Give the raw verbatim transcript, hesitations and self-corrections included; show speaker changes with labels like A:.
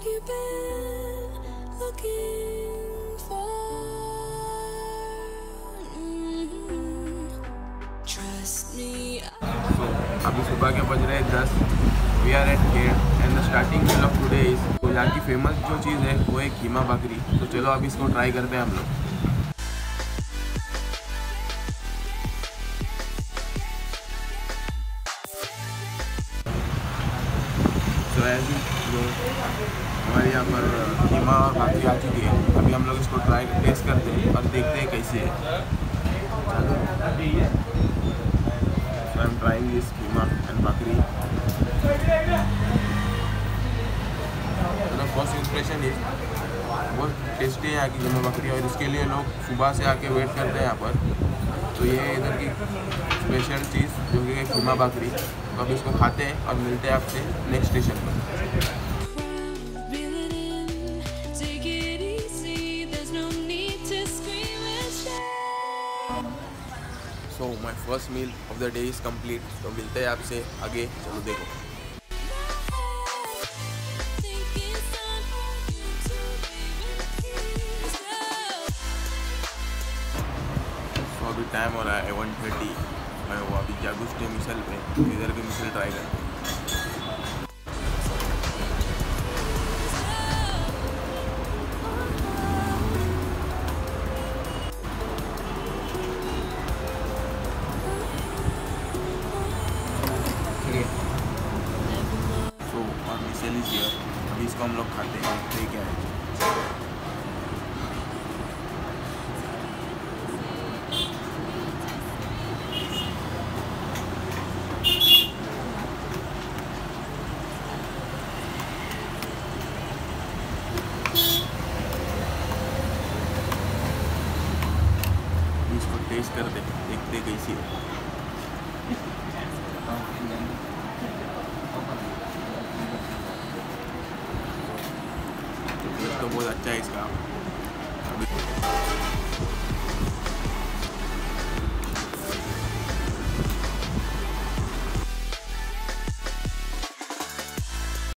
A: have you been looking for? Mm-hmm. Trust me.
B: So, अभी सुबह के बज रहे हैं दस. We are at here and the starting meal of today is. तो यहाँ की फेमस जो चीज़ है वो है कीमा बकरी. तो चलो अभी इसको ट्राई करते हैं हम लोग. तो ऐसी जो हमारे यहाँ पर कीमा और बकरी आ चुकी है. अभी हम लोग इसको ट्राई टेस्ट करते हैं और देखते हैं कैसी है. So I'm trying this keema and bakri. तो फर्स्ट इंप्रेशन इज बहुत टेस्टी है यहाँ की कीमा बकरी और इसके लिए लोग सुबह से आके वेट करते हैं यहाँ पर. तो ये इधर की स्पेशल चीज़ जो कि कीमा बकरी. तो अब इसको खाते हैं और मिलते हैं आपसे नेक्स्ट स्टेशन पर. So my first meal of the day is complete. तो मिलते हैं आपसे आगे. चलो देखो. तो अभी टाइम हो रहा है वन थर्टी. मैं वो अभी जागुस्टे मिसल पे इधर के मिसल ट्राई करते हैं. सो और मिसल इज हियर. अभी इसको हम लोग खाते हैं. तो क्या है इसको टेस्ट करते देखते कैसी है. तो बहुत अच्छा है इसका. अभी